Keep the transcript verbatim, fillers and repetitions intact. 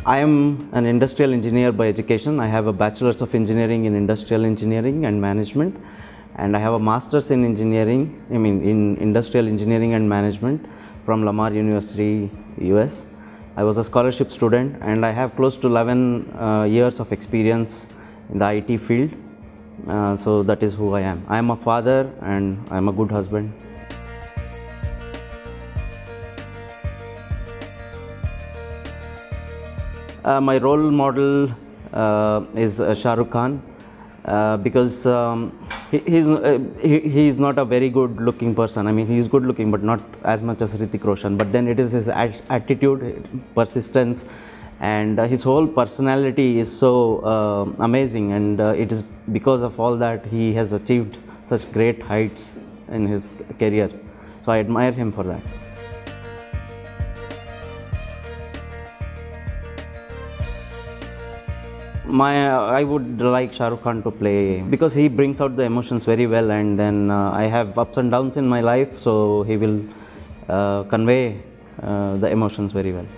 I am an industrial engineer by education. I have a bachelor's of engineering in industrial engineering and management, and I have a master's in engineering, I mean in industrial engineering and management from Lamar University, U S. I was a scholarship student, and I have close to eleven uh, years of experience in the I T field. Uh, so that is who I am. I am a father and I am a good husband. Uh, my role model uh, is uh, Shah Rukh Khan uh, because um, he, he's, uh, he, he is not a very good looking person. I mean, he is good looking but not as much as Hrithik Roshan, but then it is his attitude, persistence, and uh, his whole personality is so uh, amazing, and uh, it is because of all that he has achieved such great heights in his career. So I admire him for that. My, uh, I would like Shah Rukh Khan to play because he brings out the emotions very well, and then uh, I have ups and downs in my life, so he will uh, convey uh, the emotions very well.